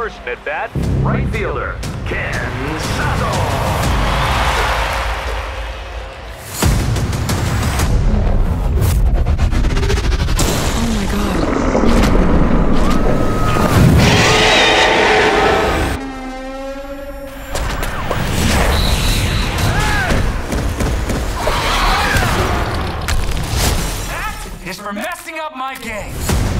At bat, right fielder, Ken Sato. Is for messing up my game.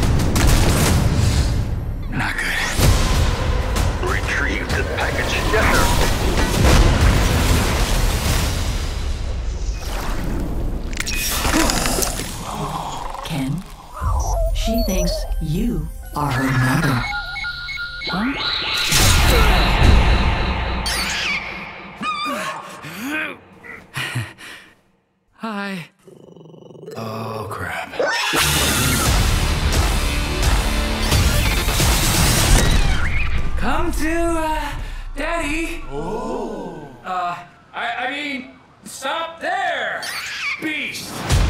Not good. Retrieve the package. Yes, sir. Ken, she thinks you are her mother. Huh? Hi. Oh, crap. Come to, Daddy. Oh. I mean, stop there, beast.